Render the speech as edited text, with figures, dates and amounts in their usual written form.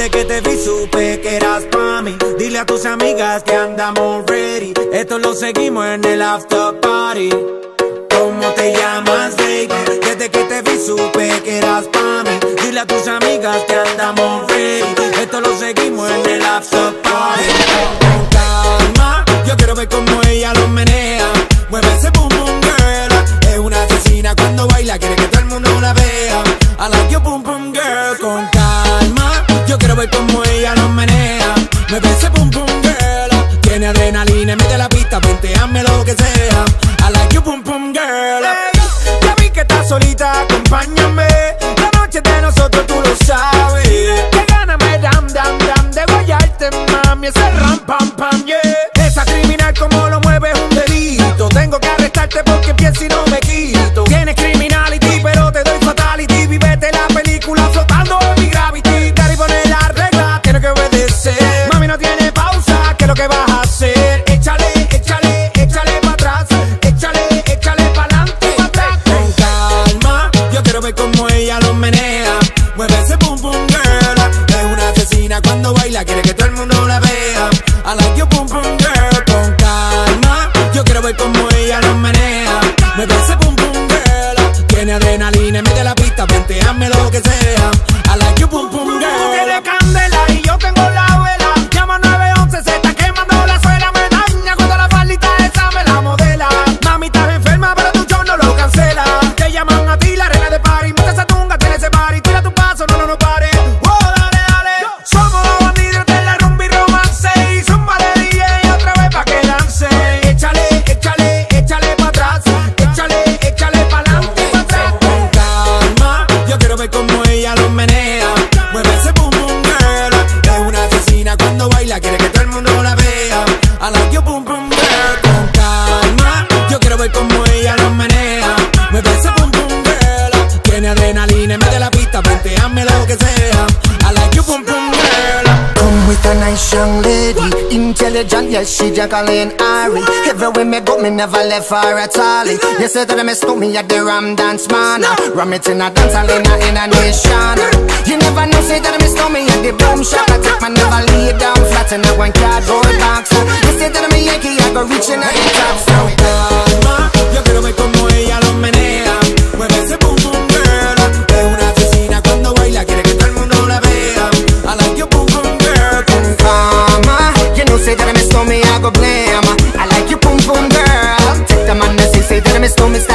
Desde que te vi supe que eras pa' mí. Dile a tus amigas que andamos ready. Esto lo seguimos en el after party. ¿Cómo te llamas, baby? Desde que te vi supe que eras pa' mí. Dile a tus amigas que andamos ready. Esto lo seguimos en el after party. Con calma, yo quiero ver cómo ella lo menea. Mueve ese boom boom girl. Es una asesina cuando baila, quiere que todo el mundo la vea. I like your boom boom girl. Con calma, yo quiero ver cómo ella lo menea. Mueve ese boom boom girl. Tiene adrenalina en medio de la pista, venteame lo que sea. I like your boom boom girl. Hey, ya vi que estás solita, acompáñame. La noche de nosotros tú lo sabes. Que gana me dam dam dam de guayarte, mami. Ese ram pam pam, yeah. Esa criminal como lo mueve es un delito. Tengo que arrestarte porque pienso y no me quito. Tienes criminality pero te doy fatality. Vivete la película flotando en mi gravity. Daddy pone la regla, tiene que obedecer. Mami no tiene pausa, ¿qué es lo que vas a hacer? Échale, échale, échale pa' atrás. Échale, échale pa'lante, pa' atrás. Con calma, yo quiero ver cómo ella lo menea. Mueve ese boom boom girl. Es una asesina cuando baila, quiere que todo el mundo la vea. I like your boom boom girl. Con calma, yo quiero ver cómo ella lo menea. Mueve ese boom boom girl. Tiene adrenalina en medio de la pista, venteame lo que sea. I like your boom boom girl. Tú tienes candela y yo tengo la vela. Llama 911, se está quemando la suela. Me daña cuando la faldita esa me la modela. Mami, estás enferma pero tu show no lo cancela. Te llaman a ti la reina de party. Monta esa tunga, tiene ese party. Tira tu paso, no, no, no pare. Oh, dale, dale. Somos los bandidos de la rumba y romance. Y zumba de DJ otra vez pa' que lance. Échale, échale, échale pa' atrás. Échale, échale pa'lante, pa' atrás. Con calma, yo quiero ver cómo ella lo menea. Mueve ese boom boom girl. Es una asesina cuando baila, quiere que todo el mundo la vea. I like your boom boom girl. Con calma, yo quiero ver cómo ella lo menea. Mueve ese boom boom girl. Tiene adrenalina en medio de la pista, venteame lo que sea. I like your boom boom girl. Come with a nice young lady, intelligent, yes, she Jacqueline Ari. Everywhere me go, me never left her at all. You say that me stop me at the Ram Dance Man. Ram it in a dance hall in a nation. You never know, say that me stop me at the Boom Shop. I take my never lay down flat in a one cardboard box. You say that me Yankee, I go reaching at the top. So Calma, yo quiero ver cómo ella lo menea. Mueve ese boom boom girl. Es una asesina cuando baila, quiere que todo el mundo la vea. I like your boom boom girl. Con calma, you know, say that me stop me, I go blame. I like you, boom boom girl. Take the man that say that me stop me.